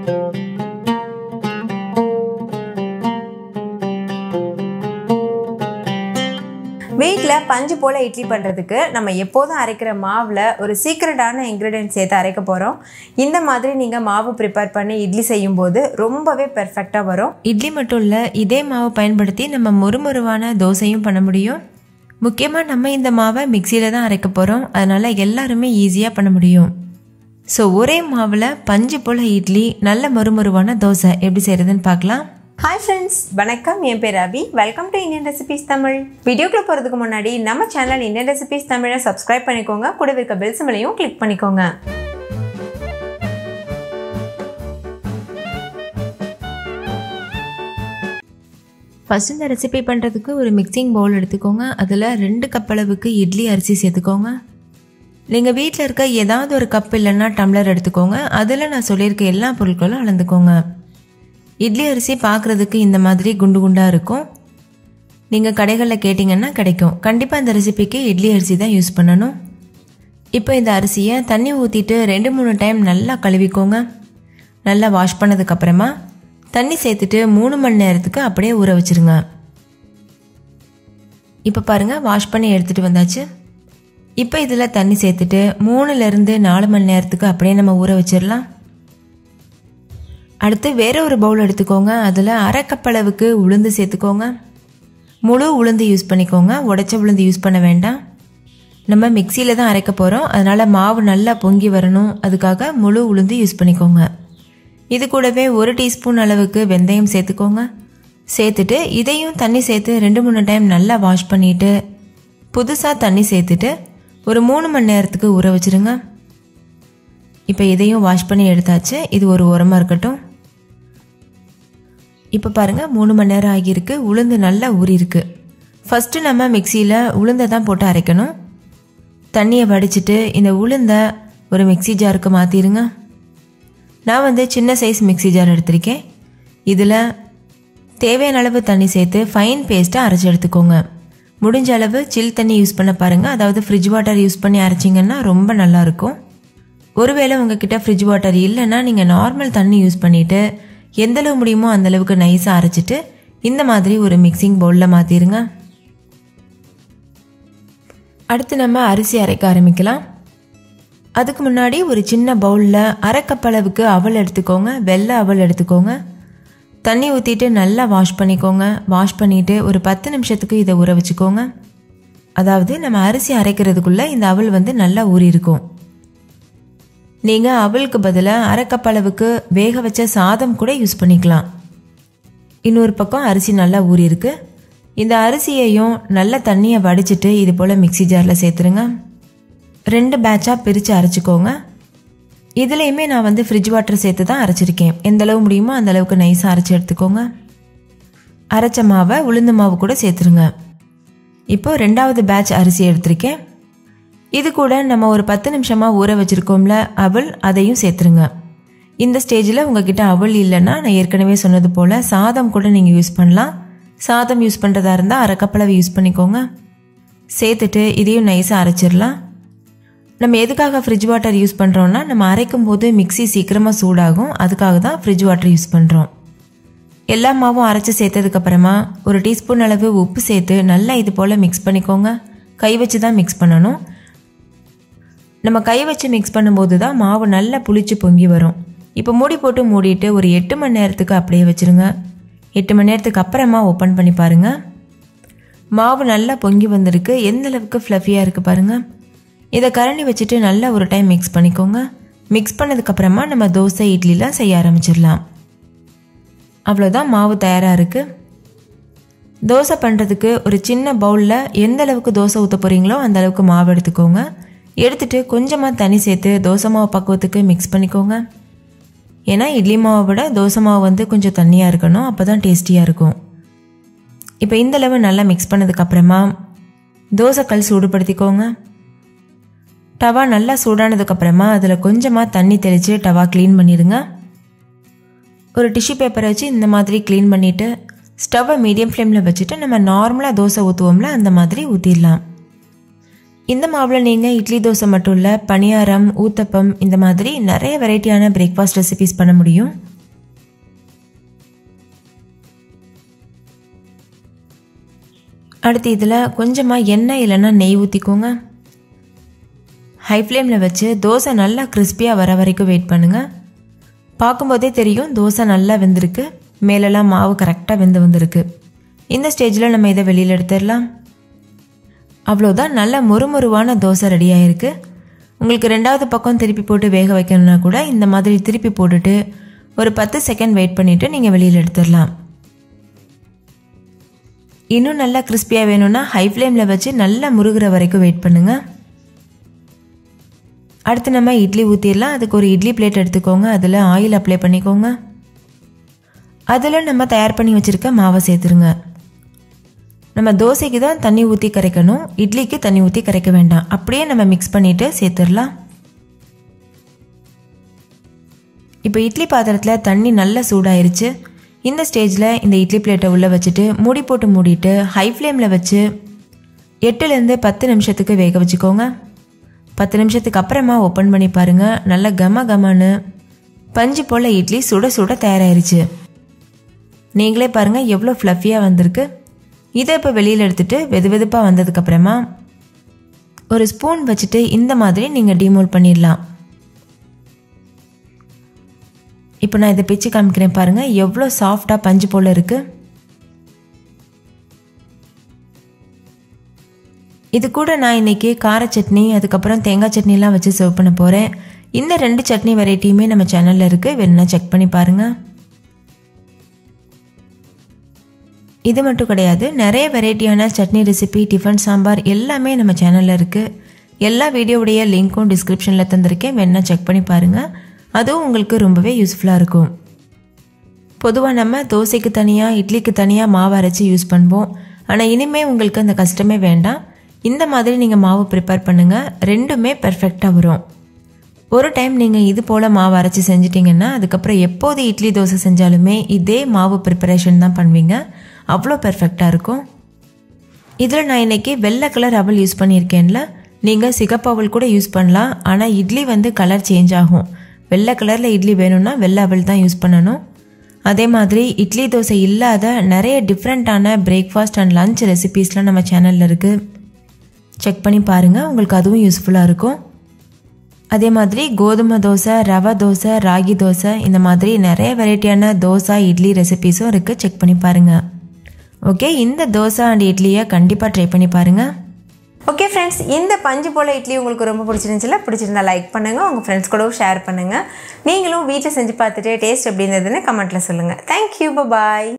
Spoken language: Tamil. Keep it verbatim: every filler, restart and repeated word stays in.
வீட்டில் பஞ்சு போல் இட்லி பண்ணுறதுக்கு நம்ம எப்போதும் அரைக்கிற மாவில் ஒரு சீக்ரெட்டான இன்க்ரீடியன்ட் சேர்த்து அரைக்க போகிறோம். இந்த மாதிரி நீங்கள் மாவு ப்ரிப்பேர் பண்ணி இட்லி செய்யும்போது ரொம்பவே பெர்ஃபெக்டாக வரும். இட்லி மட்டும் இல்லை, இதே மாவை பயன்படுத்தி நம்ம முறுமுறுவான தோசையும் பண்ண முடியும். முக்கியமாக நம்ம இந்த மாவை மிக்சியில் தான் அரைக்க போகிறோம், அதனால் எல்லாருமே ஈஸியாக பண்ண முடியும். ஸோ ஒரே மாவில் பஞ்சு போல் இட்லி, நல்ல மறுமறுவான தோசை எப்படி செய்கிறதுன்னு பார்க்கலாம். ஹாய் ஃப்ரெண்ட்ஸ், வணக்கம். என் பேர் Ravi. Welcome to Indian recipes Tamil. வீடியோக்குள்ள போகிறதுக்கு முன்னாடி நம்ம சேனல் இந்தியன் ரெசிபீஸ் தமிழை சப்ஸ்கிரைப் பண்ணிக்கோங்க. கூட இருக்க பெல் சிம்பலையும் கிளிக் பண்ணிக்கோங்க. ஃபஸ்ட் இந்த ரெசிபி பண்ணுறதுக்கு ஒரு மிக்சிங் பவுல் எடுத்துக்கோங்க. அதில் ரெண்டு கப் அளவுக்கு இட்லி அரிசி சேர்த்துக்கோங்க. நீங்கள் வீட்டில் இருக்க ஏதாவது ஒரு கப் இல்லைன்னா டம்ளர் எடுத்துக்கோங்க. அதில் நான் சொல்லியிருக்க எல்லா பொருட்களும் அளந்துக்கோங்க. இட்லி அரிசி பார்க்குறதுக்கு இந்த மாதிரி குண்டு குண்டாக இருக்கும். நீங்கள் கடைகளில் கேட்டிங்கன்னா கிடைக்கும். கண்டிப்பாக இந்த ரெசிபிக்கு இட்லி அரிசி தான் யூஸ் பண்ணணும். இப்போ இந்த அரிசியை தண்ணி ஊற்றிட்டு ரெண்டு மூணு டைம் நல்லா கழுவிக்கோங்க. நல்லா வாஷ் பண்ணதுக்கப்புறமா தண்ணி சேர்த்துட்டு மூணு மணி நேரத்துக்கு அப்படியே ஊற வச்சுருங்க. இப்போ பாருங்கள், வாஷ் பண்ணி எடுத்துகிட்டு வந்தாச்சு. இப்போ இதில் தண்ணி சேர்த்துட்டு மூணுலேருந்து நாலு மணி நேரத்துக்கு அப்படியே நம்ம ஊற வச்சிடலாம். அடுத்து வேற ஒரு பவுல் எடுத்துக்கோங்க. அதில் அரை கப் அளவுக்கு உளுந்து சேர்த்துக்கோங்க. முழு உளுந்து யூஸ் பண்ணிக்கோங்க, உடைச்ச உளுந்து யூஸ் பண்ண வேண்டாம். நம்ம மிக்சியில் தான் அரைக்க போகிறோம், அதனால் மாவு நல்லா பொங்கி வரணும். அதுக்காக முழு உளுந்து யூஸ் பண்ணிக்கோங்க. இது கூடவே ஒரு டீஸ்பூன் அளவுக்கு வெந்தயம் சேர்த்துக்கோங்க. சேர்த்துட்டு இதையும் தண்ணி சேர்த்து ரெண்டு மூணு டைம் நல்லா வாஷ் பண்ணிவிட்டு புதுசாக தண்ணி சேர்த்துட்டு ஒரு மூணு மணி நேரத்துக்கு ஊற வச்சுருங்க. இப்போ இதையும் வாஷ் பண்ணி எடுத்தாச்சு. இது ஒரு உரமாக இருக்கட்டும். இப்போ பாருங்கள், மூணு மணி நேரம் ஆகியிருக்கு. உளுந்து நல்லா ஊறியிருக்கு. ஃபஸ்ட்டு நம்ம மிக்சியில் உளுந்தை தான் போட்டு அரைக்கணும். தண்ணியை வடிச்சிட்டு இந்த உளுந்தை ஒரு மிக்சி ஜாருக்கு மாற்றிடுங்க. நான் வந்து சின்ன சைஸ் மிக்சி ஜார் எடுத்திருக்கேன். இதில் தேவையான அளவு தண்ணி சேர்த்து ஃபைன் பேஸ்ட்டாக அரைச்சி எடுத்துக்கோங்க. முடிஞ்ச அளவு சில் தண்ணி யூஸ் பண்ண பாருங்கள். அதாவது ஃப்ரிட்ஜ் வாட்டர் யூஸ் பண்ணி அரைச்சிங்கன்னா ரொம்ப நல்லாயிருக்கும். ஒருவேளை உங்ககிட்ட ஃப்ரிட்ஜ் வாட்டர் இல்லைன்னா நீங்கள் நார்மல் தண்ணி யூஸ் பண்ணிவிட்டு எந்தளவு முடியுமோ அந்தளவுக்கு நைஸாக அரைச்சிட்டு இந்த மாதிரி ஒரு மிக்சிங் பவுலில் மாற்றிடுங்க. அடுத்து நம்ம அரிசி அரைக்க ஆரம்பிக்கலாம். அதுக்கு முன்னாடி ஒரு சின்ன பவுலில் அரை கப் அளவுக்கு அவல் எடுத்துக்கோங்க. வெள்ளை அவல் எடுத்துக்கோங்க. தண்ணி ஊற்றிட்டு நல்லா வாஷ் பண்ணிக்கோங்க. வாஷ் பண்ணிவிட்டு ஒரு பத்து நிமிஷத்துக்கு இதை ஊற வச்சுக்கோங்க. அதாவது நம்ம அரிசி அரைக்கிறதுக்குள்ளே இந்த அவல் வந்து நல்லா ஊறி இருக்கும். நீங்கள் அவலுக்கு பதிலாக அரை கப் அளவுக்கு வேக வச்ச சாதம் கூட யூஸ் பண்ணிக்கலாம். இன்னொரு பக்கம் அரிசி நல்லா ஊறியிருக்கு. இந்த அரிசியையும் நல்ல தண்ணியை வடிச்சிட்டு இது போல் மிக்சி ஜாரில் சேர்த்துருங்க. ரெண்டு பேட்சாக பிரித்து அரைச்சிக்கோங்க. இதுலேயுமே நான் வந்து ஃப்ரிட்ஜ் வாட்டர் சேர்த்து தான் அரைச்சிருக்கேன். எந்த அளவு முடியுமோ அந்த அளவுக்கு நைஸாக அரைச்சி எடுத்துக்கோங்க. அரைச்ச மாவை உளுந்து மாவு கூட சேர்த்துருங்க. இப்போ ரெண்டாவது பேட்ச் அரிசி எடுத்திருக்கேன். இது கூட நம்ம ஒரு பத்து நிமிஷமாக ஊற வச்சுருக்கோம்ல அவல், அதையும் சேர்த்துருங்க. இந்த ஸ்டேஜில் உங்ககிட்ட அவல் இல்லைன்னா நான் ஏற்கனவே சொன்னது போல் சாதம் கூட நீங்கள் யூஸ் பண்ணலாம். சாதம் யூஸ் பண்ணுறதா இருந்தால் அரை கப்பளவு யூஸ் பண்ணிக்கோங்க. சேர்த்துட்டு இதையும் நைஸாக அரைச்சிடலாம். நம்ம எதுக்காக ஃப்ரிட்ஜ் வாட்டர் யூஸ் பண்ணுறோன்னா நம்ம அரைக்கும் போது மிக்சி சீக்கிரமாக சூடாகும். அதுக்காக தான் ஃப்ரிட்ஜ் வாட்டர் யூஸ் பண்ணுறோம். எல்லா மாவும் அரைச்சி சேர்த்ததுக்கப்புறமா ஒரு டீஸ்பூன் அளவு உப்பு சேர்த்து நல்லா இது போல் மிக்ஸ் பண்ணிக்கோங்க. கை வச்சு தான் மிக்ஸ் பண்ணணும். நம்ம கை வச்சு மிக்ஸ் பண்ணும்போது தான் மாவு நல்லா புளிச்சு பொங்கி வரும். இப்போ மூடி போட்டு மூடிட்டு ஒரு எட்டு மணி நேரத்துக்கு அப்படியே வச்சுருங்க. எட்டு மணி நேரத்துக்கு அப்புறமா ஓப்பன் பண்ணி பாருங்கள். மாவு நல்லா பொங்கி வந்திருக்கு. எந்த அளவுக்கு ஃப்ளஃபியாக இருக்குது பாருங்கள். இதை கரண்டி வச்சுட்டு நல்லா ஒரு டைம் மிக்ஸ் பண்ணிக்கோங்க. மிக்ஸ் பண்ணதுக்கப்புறமா நம்ம தோசை இட்லிலாம் செய்ய ஆரம்பிச்சிடலாம். அவ்வளோதான், மாவு தயாராக இருக்குது. தோசை பண்ணுறதுக்கு ஒரு சின்ன பவுலில் எந்த அளவுக்கு தோசை ஊற்ற போகிறீங்களோ அந்த அளவுக்கு மாவு எடுத்துக்கோங்க. எடுத்துட்டு கொஞ்சமாக தண்ணி சேர்த்து தோசை மாவு பக்குவத்துக்கு மிக்ஸ் பண்ணிக்கோங்க. ஏன்னா இட்லி மாவை விட தோசை மாவு வந்து கொஞ்சம் தண்ணியாக இருக்கணும், அப்போ தான் டேஸ்டியாக இருக்கும். இப்போ இந்தளவு நல்லா மிக்ஸ் பண்ணதுக்கப்புறமா தோசைக்கல் சூடுபடுத்திக்கோங்க. டவா நல்லா சூடானதுக்கப்புறமா அதில் கொஞ்சமாக தண்ணி தெளித்து டவா க்ளீன் பண்ணிடுங்க. ஒரு டிஷ்யூ பேப்பரை வச்சு இந்த மாதிரி க்ளீன் பண்ணிவிட்டு ஸ்டவ்வை மீடியம் ஃப்ளேமில் வச்சுட்டு நம்ம நார்மலாக தோசை ஊற்றுவோம்ல அந்த மாதிரி ஊற்றிடலாம். இந்த மாவில் நீங்கள் இட்லி தோசை மட்டும் இல்லை, பணியாரம், ஊத்தப்பம், இந்த மாதிரி நிறைய வெரைட்டியான பிரேக்ஃபாஸ்ட் ரெசிபிஸ் பண்ண முடியும். அடுத்து இதில் கொஞ்சமாக எண்ணெய் இல்லைன்னா நெய் ஊற்றிக்கோங்க. ஹை ஃப்ளேமில் வச்சு தோசை நல்லா கிறிஸ்பியாக வர வரைக்கும் வெயிட் பண்ணுங்கள். பார்க்கும்போதே தெரியும் தோசை நல்லா வெந்திருக்கு, மேலெல்லாம் மாவு கரெக்டாக வெந்து வந்திருக்கு. இந்த ஸ்டேஜில் நம்ம இதை வெளியில் எடுத்துடலாம். அவ்வளோதான், நல்ல மொறுமொருவான தோசை ரெடி ஆகிருக்கு. உங்களுக்கு ரெண்டாவது பக்கம் திருப்பி போட்டு வேக வைக்கணும்னா கூட இந்த மாதிரி திருப்பி போட்டுட்டு ஒரு பத்து செகண்ட் வெயிட் பண்ணிவிட்டு நீங்கள் வெளியில் எடுத்துடலாம். இன்னும் நல்லா கிறிஸ்பியாக வேணும்னா ஹை ஃப்ளேமில் வச்சு நல்லா முருகிற வரைக்கும் வெயிட் பண்ணுங்கள். அடுத்து நம்ம இட்லி ஊற்றிடலாம். அதுக்கு ஒரு இட்லி பிளேட் எடுத்துக்கோங்க. அதில் ஆயில் அப்ளை பண்ணிக்கோங்க. அதில் நம்ம தயார் பண்ணி வச்சுருக்க மாவை சேர்த்துருங்க. நம்ம தோசைக்கு தான் தண்ணி ஊற்றி கரைக்கணும், இட்லிக்கு தண்ணி ஊற்றி கரைக்க வேண்டாம். அப்படியே நம்ம மிக்ஸ் பண்ணிவிட்டு சேர்த்துடலாம். இப்போ இட்லி பாத்திரத்தில் தண்ணி நல்லா சூடாயிருச்சு. இந்த ஸ்டேஜில் இந்த இட்லி பிளேட்டை உள்ளே வச்சுட்டு மூடி போட்டு மூடிட்டு ஹை ஃப்ளேமில் வச்சு எட்டுலேருந்து பத்து நிமிஷத்துக்கு வேக வச்சுக்கோங்க. பத்து நிமிஷத்துக்கு அப்புறமா ஓப்பன் பண்ணி பாருங்கள். நல்லா கம கமன்னு பஞ்சு போல் இட்லி சுட சுட தயாராகிருச்சு. நீங்களே பாருங்கள் எவ்வளோ ஃப்ளஃபியாக வந்திருக்கு. இதை இப்போ வெளியில் எடுத்துகிட்டு வெது வெதுப்பாக வந்ததுக்கப்புறமா ஒரு ஸ்பூன் வச்சுட்டு இந்த மாதிரி நீங்கள் டீமோல்ட் பண்ணிடலாம். இப்போ நான் இதை பிச்சு காமிக்கிறேன் பாருங்கள், எவ்வளோ சாஃப்டாக பஞ்சு போல் இருக்குது. இது கூட நான் இன்றைக்கி கார சட்னி அதுக்கப்புறம் தேங்காய் சட்னிலாம் வச்சு சர்வ் பண்ண போகிறேன். இந்த ரெண்டு சட்னி வெரைட்டியுமே நம்ம சேனலில் இருக்குது, வேணும்னா செக் பண்ணி பாருங்கள். இது மட்டும் கிடையாது, நிறைய வெரைட்டியான சட்னி ரெசிபி, டிஃபன், சாம்பார் எல்லாமே நம்ம சேனலில் இருக்குது. எல்லா வீடியோவுடைய லிங்க்கும் டிஸ்கிரிப்ஷனில் தந்திருக்கேன், வேணா செக் பண்ணி பாருங்கள். அதுவும் உங்களுக்கு ரொம்பவே யூஸ்ஃபுல்லாக இருக்கும். பொதுவாக நம்ம தோசைக்கு தனியாக இட்லிக்கு தனியாக மாவு அரைச்சி யூஸ் பண்ணுவோம். ஆனால் இனிமேல் உங்களுக்கு அந்த கஷ்டமே வேண்டாம். இந்த மாதிரி நீங்கள் மாவு ப்ரிப்பேர் பண்ணுங்கள், ரெண்டுமே பெர்ஃபெக்டாக வரும். ஒரு டைம் நீங்கள் இது போல் மாவு அரைச்சி செஞ்சிட்டிங்கன்னா அதுக்கப்புறம் எப்போது இட்லி தோசை செஞ்சாலுமே இதே மாவு ப்ரிப்பரேஷன் தான் பண்ணுவீங்க. அவ்வளோ பெர்ஃபெக்டாக இருக்கும். இதில் நான் இன்றைக்கி வெள்ளை கலர் அவல் யூஸ் பண்ணியிருக்கேன்ல, நீங்கள் சிகப்பு அவல் கூட யூஸ் பண்ணலாம். ஆனால் இட்லி வந்து கலர் சேஞ்ச் ஆகும். வெள்ளை கலரில் இட்லி வேணும்னா வெள்ளை அவல் தான் யூஸ் பண்ணணும். அதே மாதிரி இட்லி தோசை இல்லாத நிறைய டிஃப்ரெண்ட்டான பிரேக்ஃபாஸ்ட் அண்ட் லஞ்ச் ரெசிபீஸ்லாம் நம்ம சேனலில் இருக்குது, செக் பண்ணி பாருங்கள், உங்களுக்கு அதுவும் யூஸ்ஃபுல்லாக இருக்கும். அதே மாதிரி கோதுமை தோசை, ரவா தோசை, ராகி தோசை, இந்த மாதிரி நிறைய வெரைட்டியான தோசை இட்லி ரெசிபீஸும் இருக்குது, செக் பண்ணி பாருங்கள். ஓகே, இந்த தோசை அண்ட் இட்லியை கண்டிப்பாக ட்ரை பண்ணி பாருங்கள். ஓகே ஃப்ரெண்ட்ஸ், இந்த பஞ்சு போல் இட்லி உங்களுக்கு ரொம்ப பிடிச்சிருந்துச்சுல, பிடிச்சிருந்தா லைக் பண்ணுங்கள், உங்கள் ஃப்ரெண்ட்ஸ் கூடவும் ஷேர் பண்ணுங்கள். நீங்களும் வீட்டில் செஞ்சு பார்த்துட்டு டேஸ்ட் எப்படி இருந்ததுன்னு கமெண்ட்டில் சொல்லுங்கள். தேங்க்யூ, பாய்.